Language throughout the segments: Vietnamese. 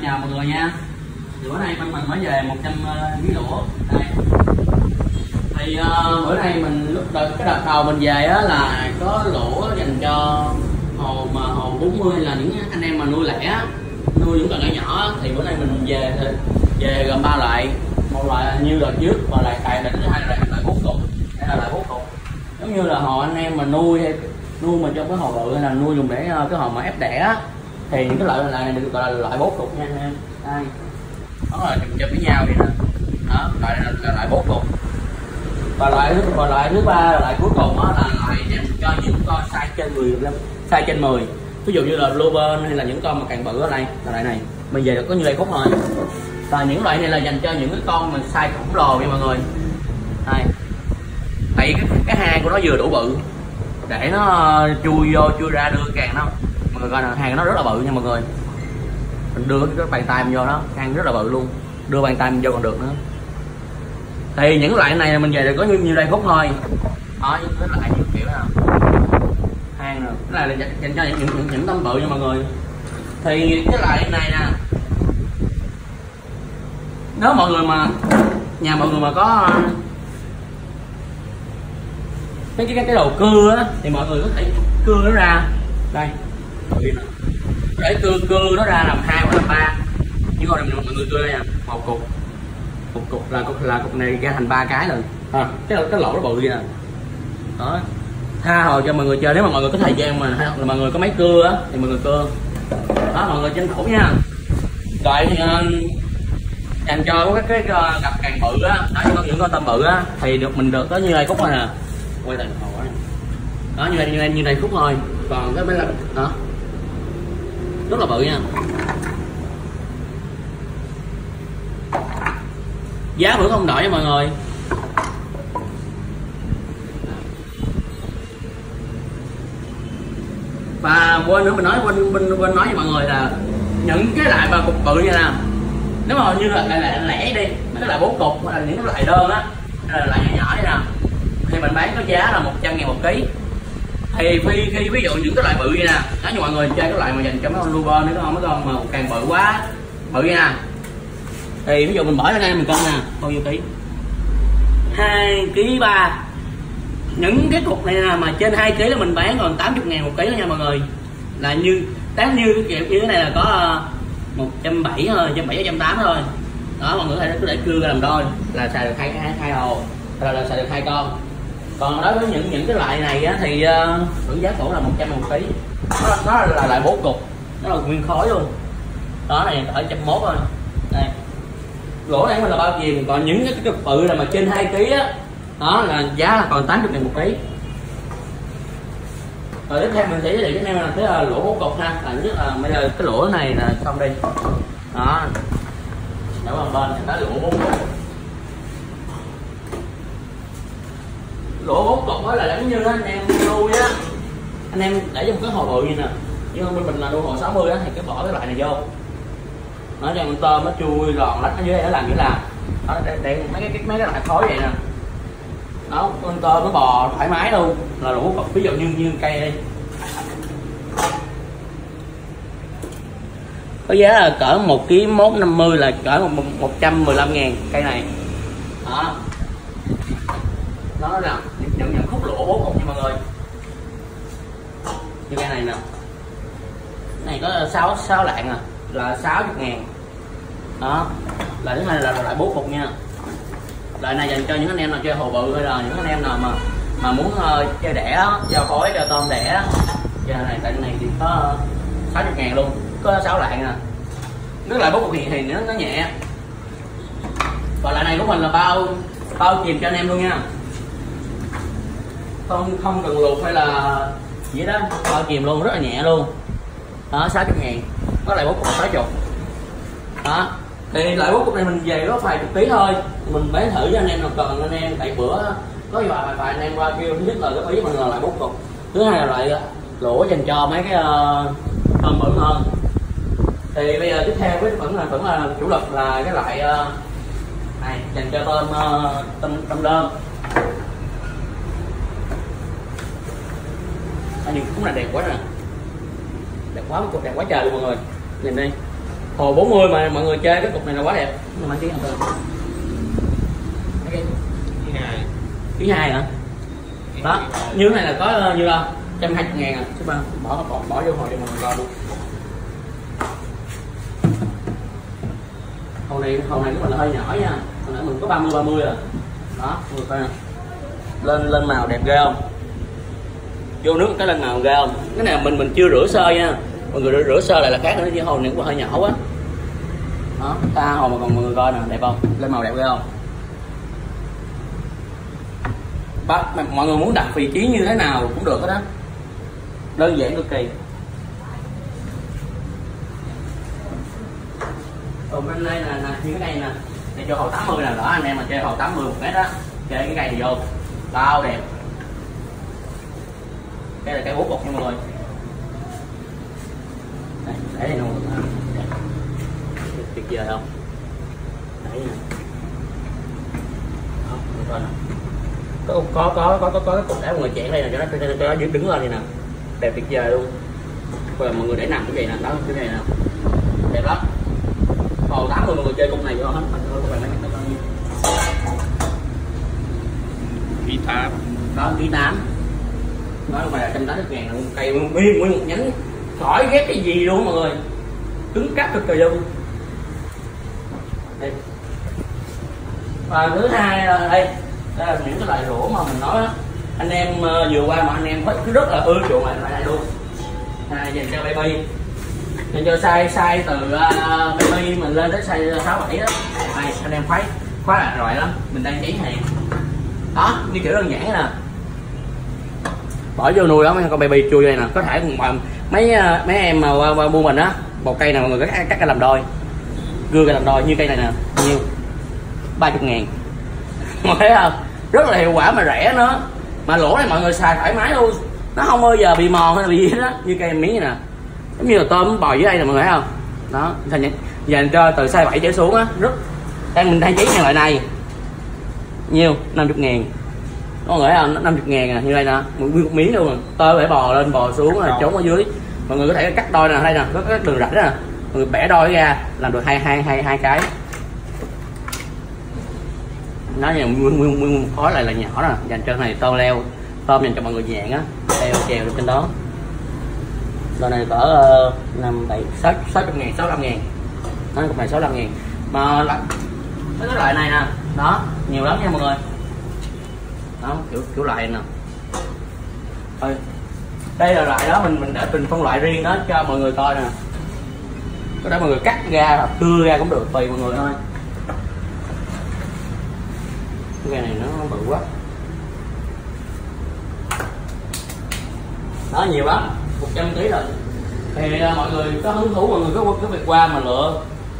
chào mọi người nha. Thì bữa nay bên mình mới về 100 kg lũa đây. Thì bữa nay mình cái đợt đầu mình về á là có lũa dành cho hồ 40 là những anh em mà nuôi lẻ, nuôi những con nhỏ nhỏ. Thì bữa nay mình về gồm 3 loại, một loại là như đợt trước và lại tài đỉnh, hai loại bốt cục, đây là loại bốt cục. Giống như là hồ anh em mà nuôi mà trong cái hồ bự hay là nuôi dùng để cái hồ mà ép đẻ thì những cái loại này được gọi là loại bốt cục nha anh em. Đây đó là chụp với nhau vậy nè, đó loại này là loại bốt cục. Và loại thứ ba là loại cuối cùng đó là loại dành cho những con size trên 10, size trên 10, ví dụ như là Bluebird hay là những con mà càng bự ở đây là loại này. Mình về được có như đây khúc thôi. Và những loại này là dành cho những cái con mà size khổng lồ nha mọi người. Đây, tại cái hang của nó vừa đủ bự để nó chui ra đưa càng nó, mọi người coi là hang nó rất là bự nha mọi người. Mình đưa cái bàn tay mình vô đó, hang rất là bự luôn, đưa bàn tay mình vô còn được nữa. Thì những loại này mình về được có như đây khúc thôi. Đó, cái loại như kiểu nào hang rồi, cái này là dành cho những tấm bự nha mọi người. Thì cái loại này nè, nếu mọi người mà nhà mọi người mà có cái đầu cưa á thì mọi người có thể cưa nó ra đây, để cưa nó ra làm 2 hoặc là 3, nhưng hồi này mọi người cưa đây nè, một cục là cục này ra thành 3 cái rồi. Cái lỗ nó bự vậy nè. Đó, tha hồ cho mọi người chơi. Nếu mà mọi người có thời gian mà mọi người có máy cưa á thì mọi người cưa. Đó mọi người tranh thủ nha. Rồi dành cho cái cặp càng bự á, những con tôm bự á thì mình được có như đây khúc thôi nè. Quay thành hồ đó, như đây khúc thôi. Còn cái mấy là đó rất là bự nha. Giá vẫn không đổi nha mọi người. Và quên nữa, mình nói quên nói với mọi người là những cái loại mà cục bự như nè, nếu mà như là lẻ đi, mấy cái loại bố cục hay là những cái loại đơn á, hay là loại nhỏ nhỏ đây nè, thì mình bán có giá là 100.000 một ký. Thì khi ví dụ những cái loại bự như nè, nói như mọi người chơi cái loại mà dành cho mấy con Bluebird, mấy con mà càng bự quá bự nha, thì ví dụ mình bỏ ra đây mình cân nè, bao nhiêu ký? 2,3 kg. Những cái cục này nè mà trên 2 kg là mình bán còn 80.000 một ký đó nha mọi người. Là như tán như cái kiểu như thế này là có 170 thôi, 170 180 thôi. Đó mọi người có thể cưa ra làm đôi là xài được hai hồ, là xài được 2 con. Còn đối với những cái loại này á, thì hưởng giá cổ là 100.000 một ký. Nó là loại bố cục, nó là nguyên khối luôn. Đó này ở 101 thôi. Đây, lỗ này mình là bao tiền. Còn những cái cục bự là mà trên 2 kg á, đó là giá là còn 80.000 một ký. Rồi tiếp theo mình sẽ giới thiệu cho anh em là cái lỗ bố cục ha. Là nhất là bây giờ cái lỗ này là xong đi. Đó, đổ vào bên cái lỗ bố cục. Lỗ bố cục đó là giống như anh em nuôi á, anh em để trong cái hồ bự như nè, nhưng bên mình là nuôi hồ 60 á thì cái bỏ cái loại này vô, nó cho con tôm nó chui lòn lách ở dưới đây, nó làm như là đó, để mấy cái loại khối vậy nè. Đó, con tôm nó bò thoải mái luôn, là lỗ bố cục. Ví dụ như cây đây có giá là cỡ 1 kg 150 là cỡ 115.000 cây này. Đó, nó là những khúc lỗ bố cục nha mọi người. Như cây này nè, này có 6 lạng à, là 60.000. Đó là thứ hai là loại bố cục nha. Loại này dành cho những anh em nào chơi hồ bự hay là những anh em nào mà muốn chơi đẻ, giao phối cho tôm đẻ. Giờ này tại này thì có 60.000 luôn, có 6 lạng nè. Nước loại bố cục thì nó nhẹ. Và loại này của mình là bao chìm cho anh em luôn nha, không cần luộc hay là gì đó, bao chìm luôn, rất là nhẹ luôn. Đó 60.000. Có loại bố cục 60. Đó thì loại bố cục này mình về có vài chục ký thôi, mình bán thử cho anh em nào cần. Anh em tại bữa có vài anh em qua kêu, thứ nhất là cái ý mình là loại bố cục, thứ hai là loại lỗ dành cho mấy cái tôm bự hơn. Thì bây giờ tiếp theo với vẫn là chủ lực là cái loại này dành cho tôm đơm. Nhưng cũng là đẹp quá nè, đẹp quá trời luôn mọi người, nhìn đi. Hồ 40 mà mọi người chơi cái cục này là quá đẹp. Nhưng mà thứ hai hả? Đó, như thế này là có nhiêu đâu? 120.000 à. Chứ bỏ vô hồi cho mọi người coi luôn. Hồ này của mình là hơi nhỏ nha. Hồi nãy mình có 30 rồi. Đó, mọi người coi nè. Lên màu đẹp ghê không? Vô nước cái lên màu ghê không? Cái này mình chưa rửa sơ nha. Mọi người rửa sơ lại là khác nữa, chứ hồ này cũng hơi nhỏ quá. Đó, ta hồ mà còn mọi người coi nè, đẹp không? Lên màu đẹp ghê không? Mọi người muốn đặt vị trí như thế nào cũng được hết đó, đơn giản cực kỳ. Còn bên đây là như cái cây nè, để cho hồ 80 nè, đó anh em mà chơi hồ 80 1 mét đó, chơi cái cây này vô bao đẹp. Đây là cây bút bột nha mọi người. Đây, để đây luôn, tuyệt vời không? Đấy nè. Đó, coi nè. Có cái cục đá mọi người chẹn đây nè, cho nó đứng lên này nè, đẹp tuyệt vời luôn. Rồi mọi người để nằm cái gì nè, đó cái này nè, đẹp lắm. Hồ 80 mọi người chơi con này vô hết. Ký 8 đó, ký 8 nói mà 180.000 luôn, cây nguyên một nhánh khỏi ghép cái gì luôn mọi người, cứng cáp cực kỳ luôn. Đây. Và thứ hai là đây là những cái loại rổ mà mình nói đó. Anh em vừa qua mà anh em rất là ưa chuộng loại này luôn, dành cho baby, dành cho size từ baby mình lên tới size 6-7 đó. Đây, anh em thấy khóa là rồi lắm, mình đang cháy hàng đó, như kiểu đơn giản nè, bỏ vô nuôi đó mấy con baby chui đây nè. Có thể mấy em mà qua mua mình á, một cây nào mọi người cắt cái làm đôi, cưa cái làm đôi như cây này nè, nhiêu 30.000 mọi thấy không, rất là hiệu quả mà rẻ nữa, mà lỗ này mọi người xài thoải mái luôn, nó không bao giờ bị mòn hay là bị gì đó. Như cây miếng này nè, giống như là tôm bò dưới đây nè mọi người thấy không, đó dành cho từ size 7 trở xuống á. Rất mình đang cháy loại này nhiêu 50.000 có người thấy không, 50.000 à, như đây nè, một miếng luôn, tơ phải bò lên bò xuống là trốn ở dưới. Mọi người có thể cắt đôi nè, đây nè, có cái đường rãnh nè, mọi người bẻ đôi ra làm được hai cái. Nó nguyên khối lại là nhỏ nè, dành cho này tôm leo, tôm dành cho mọi người dạng á, leo trèo trên đó. Đôi này cỡ 600.000 65.000, nó cục này 65.000 mà cái loại này nè, đó nhiều lắm nha mọi người. Đó kiểu loại nè, đây là loại đó mình để mình phân loại riêng đó cho mọi người coi nè, có thể mọi người cắt ra hoặc cưa ra cũng được, tùy mọi người thôi. Cái này nó bự quá, đó nhiều lắm, 100 kg rồi. Thì mọi người có hứng thú, mọi người có việc qua mà lựa,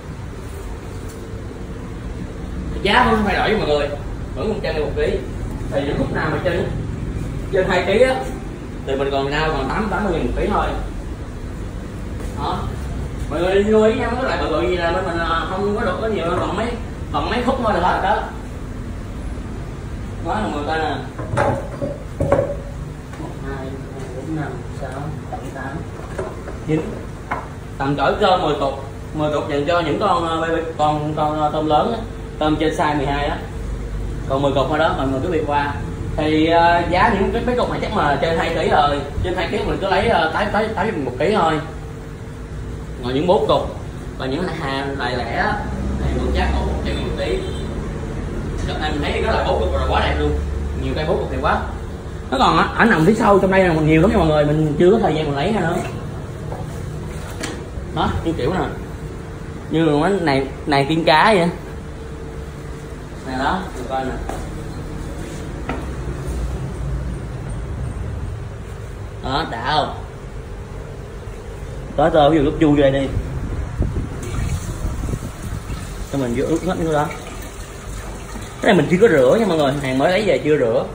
giá không thay đổi với mọi người, vẫn 100 1 kg. Thì những khúc nào mà trên 2 kg á thì mình còn nào còn 80.000 1 kg thôi. Đó, mọi người lưu ý nha, cái loại bự gì là mình không có được có nhiều, còn mấy khúc thôi là hết đó. Nói là 10 coi nè, 1 2 3 4 5 6 7 8 9, tầm cỡ cơ 10 cục dành cho những con tôm lớn á, tôm trên size 12 đó, còn 10 cục thôi đó mọi người cứ việc qua. Thì giá những cái cục này chắc mà trên 2 kg rồi, trên 2 kg mình cứ lấy 80.000 1 kg thôi. Còn những 4 cục và những loại lẻ á thì mình chắc còn 100.000 1 kg. Cho em thấy đó là 4 cục rồi quá đẹp luôn, nhiều cây 4 cục thì quá. Nó còn ở nằm phía sau trong đây là nhiều lắm nha mọi người, mình chưa có thời gian mình lấy nữa. Đó như kiểu nè, như cái này tiên cá vậy nè, đó mình coi nè, đó đã không, tới tơ ví dụ lúc chui vô đây đi cho mình vô ướt hết cái đó. Cái này mình chưa có rửa nha mọi người, hàng mới lấy về chưa rửa.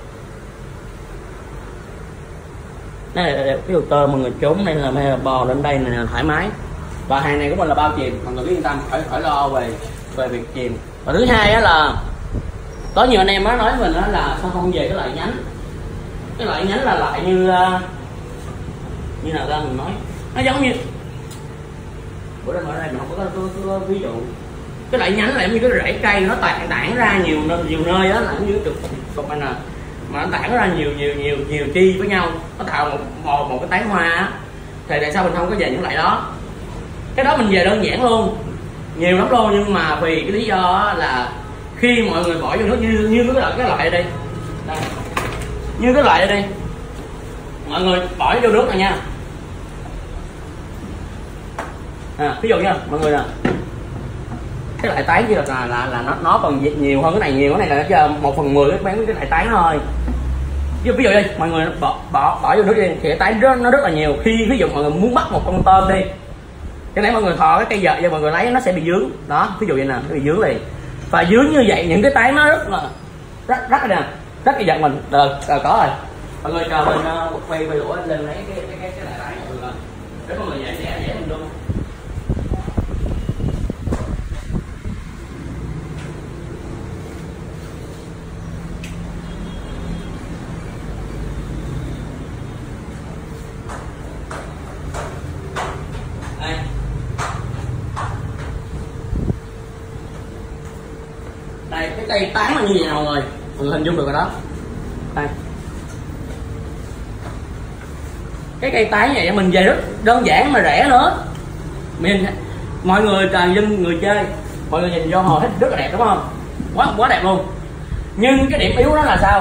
Cái dụ tôm mọi người trốn đây là hay là bò lên đây này là thoải mái. Và hàng này của mình là bao chìm, mọi người cứ yên tâm, khỏi lo về việc chìm. Và thứ hai á là có nhiều anh em nói với mình đó là sao không về cái loại nhánh. Cái loại nhánh là loại như nào ra mình nói, nó giống như bữa đó ở đây mình không có ví dụ. Cái loại nhánh là như cái rễ cây nó tản ra nhiều nơi á, là như cái cục này nè, mà nó tản ra nhiều chi với nhau, nó tạo một cái tán hoa á. Thì tại sao mình không có về những loại đó? Cái đó mình về đơn giản luôn, nhiều lắm luôn, nhưng mà vì cái lý do là khi mọi người bỏ vô nước như cái loại đây, như cái loại đây, mọi người bỏ vô nước này nha. Ví dụ nha mọi người nè, cái loại tán kia là nó còn nhiều hơn cái này nhiều, cái này là 1/10 cái bán cái loại tán thôi. Ví dụ đi mọi người bỏ vô nước đi thì cái tán nó rất là nhiều. Khi ví dụ mọi người muốn bắt một con tôm đi, cái nãy mọi người thò cái cây vợt và mọi người lấy nó sẽ bị dướng đó, ví dụ vậy nè, nó bị dướng liền. Và dướng như vậy những cái tán nó rất là giật mình rồi có rồi. Mọi người chờ mình quay đũa lên lấy cái lại tán mọi người để mọi người dễ mình luôn. Đây cái cây tán là như vậy nè mọi người hình dung được rồi đó. Đây cái cây tán này mình về rất đơn giản mà rẻ nữa. Mọi người toàn dân người chơi, mọi người nhìn vô hồ thích rất là đẹp đúng không, quá đẹp luôn. Nhưng cái điểm yếu đó là sao?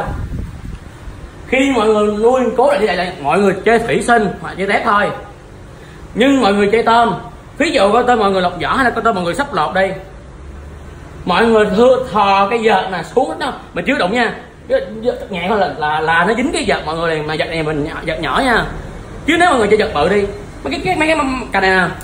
Khi mọi người nuôi cố định như vậy, mọi người chơi thủy sinh hoặc chơi tép thôi, nhưng mọi người chơi tôm, ví dụ có tôm mọi người lọc vỏ hay là có tôm mọi người sắp lọt đi, mọi người thò cái vợt nè xuống đó, mình chưa đụng nha, nhẹ thôi là nó dính cái vợt mọi người liền. Mà vợt này mình vợt nhỏ nha, chứ nếu mọi người chơi vợt bự đi, mấy cái cành này nè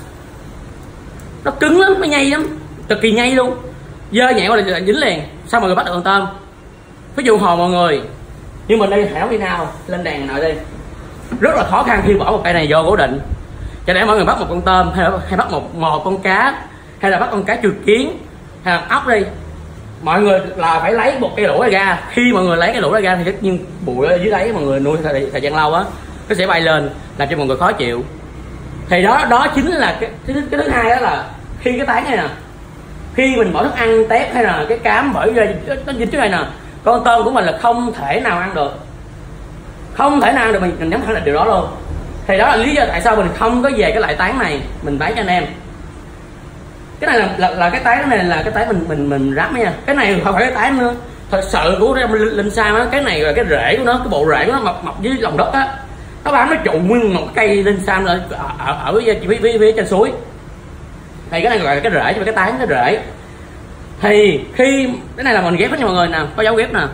nó cứng lắm, nó nhây lắm, cực kỳ nhây luôn, dơ nhẹ qua là dính liền. Sao mọi người bắt được con tôm? Ví dụ hồ mọi người như mình đây, hẻo đi nào lên đèn nội đi, rất là khó khăn khi bỏ một cây này vô cố định. Cho nên mọi người bắt một con tôm hay bắt một con cá, hay là bắt con cá trừ kiến hay là ốc đi, mọi người là phải lấy một cây lũa này ra. Khi mọi người lấy cái lũa này ra thì tất nhiên bụi ở dưới đáy mọi người nuôi thời gian lâu á, nó sẽ bay lên làm cho mọi người khó chịu. Thì đó chính là cái thứ hai, đó là khi cái tán này nè, khi mình bỏ thức ăn tép hay là cái cám bởi ra nó dính chỗ này nè, con tôm của mình là không thể nào ăn được, mình nhắm thẳng là điều đó luôn. Thì đó là lý do tại sao mình không có về cái loại tán này mình bán cho anh em. Cái này là cái tán này là cái tán mình ráp nha, cái này không phải cái tán nữa. Thật sự của Linh Sam á, cái này là cái rễ của nó, cái bộ rễ của nó mọc dưới lòng đất á, nó bám nó trụ nguyên một cây Linh Sam ở phía trên suối. Thì cái này gọi là cái rễ, chứ cái tán cái rễ. Thì khi cái này là mình ghép hết nha mọi người nè, có dấu ghép nè,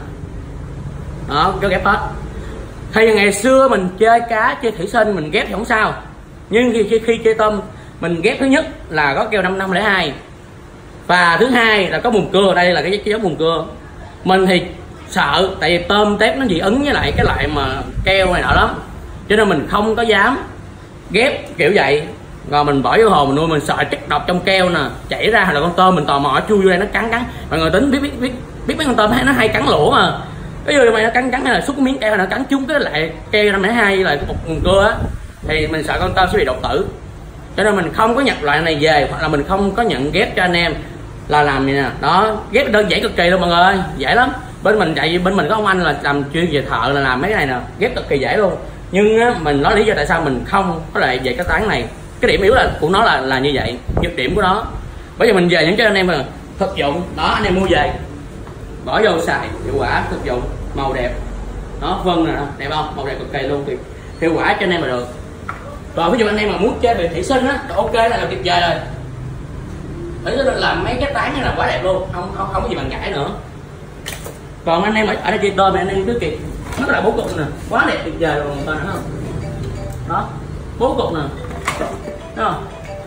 đó dấu ghép hết. Thì ngày xưa mình chơi cá chơi thủy sinh mình ghép thì không sao, nhưng khi chơi tôm mình ghép thứ nhất là có keo 5502 và thứ hai là có mùn cưa. Đây là cái dấu mùn cưa. Mình thì sợ tại vì tôm tép nó dị ứng với lại cái loại mà keo này nọ lắm, cho nên mình không có dám ghép kiểu vậy. Rồi mình bỏ vô hồ mình nuôi, mình sợ chất độc trong keo nè chảy ra, hoặc là con tôm mình tò mò chui vô đây nó cắn. Mọi người tính biết mấy con tôm nó hay cắn lỗ mà, cái vô mày nó cắn hay là xúc miếng keo nó cắn trúng cái lại keo 502 lại cái mùn cưa á, thì mình sợ con tôm sẽ bị độc tử. Cho nên mình không có nhập loại này về, hoặc là mình không có nhận ghép cho anh em, là làm gì nè. Đó, ghép đơn giản cực kỳ luôn mọi người ơi, dễ lắm. Bên mình có ông anh là làm chuyên về thợ là làm mấy cái này nè, ghép cực kỳ dễ luôn. Nhưng á, mình nói lý do tại sao mình không có lại về cái tán này. Cái điểm yếu là của nó là như vậy, nhược điểm của nó. Bây giờ mình về những cho anh em là thực dụng đó, anh em mua về bỏ vô xài hiệu quả, thực dụng, màu đẹp đó, vân nè, đẹp không, màu đẹp cực kỳ luôn, thì hiệu quả cho anh em là được. Còn ví dụ anh em mà muốn chơi về thủy sinh á, ok là tuyệt vời rồi. Thủy sinh làm mấy cái tán này là quá đẹp luôn, không có gì bằng cãi nữa. Còn anh em ở đây chơi tôm thì anh em cứ kịp, nó là bố cục nè, quá đẹp tuyệt vời luôn, thấy không? Đó, bố cục nè, thấy không?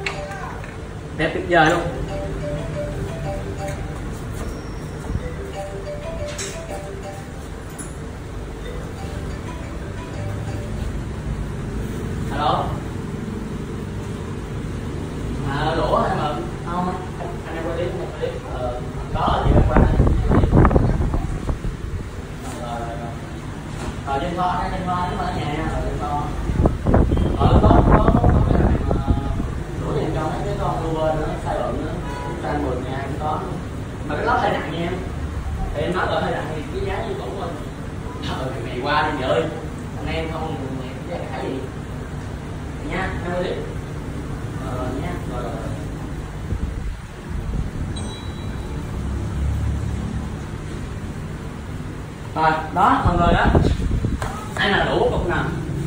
Đẹp tuyệt vời luôn. Alo. Đũa hay mà không anh em quay clip một clip đó là gì quan rồi trên kho nhưng mà ở nhà nha, trên kho có cái này mà đũa dành cho mấy cái con lưu Ultran 10 ngàn cũng có, mà cái lót hơi nặng nha em. Thì em nói rồi hơi nặng thì cái giá như cũ thôi. Ngày qua đi ơi, anh em không giá cả gì nha, 50 lít nha. Rồi. Rồi đó mọi người đó, đây là đủ cục nè,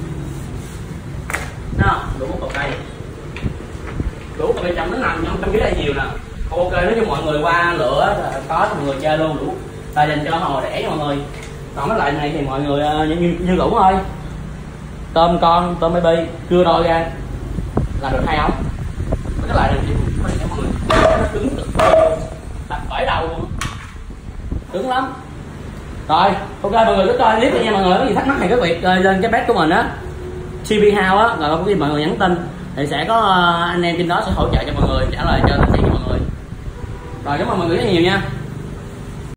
nó đủ cục đây, đủ cục bên trong nó nằm trong cái đây nhiều nè. Ok, nói cho mọi người qua lựa có cho mọi người chơi luôn, đủ là dành cho hồi đẻ cho mọi người. Còn cái loại này thì mọi người như lũ thôi, tôm con, tôm baby cưa đôi ra là được 2 ống. Cái loại này thì mọi người nó cứng cực, đặt khỏi đầu luôn, cứng lắm. Rồi ok mọi người cứ coi clip nha mọi người, có gì thắc mắc thì cứ việc lên cái page của mình á, CP House á, rồi có gì mọi người nhắn tin thì sẽ có anh em trên đó sẽ hỗ trợ cho mọi người, trả lời cho tất cả mọi người. Rồi cảm ơn mọi người rất nhiều nha.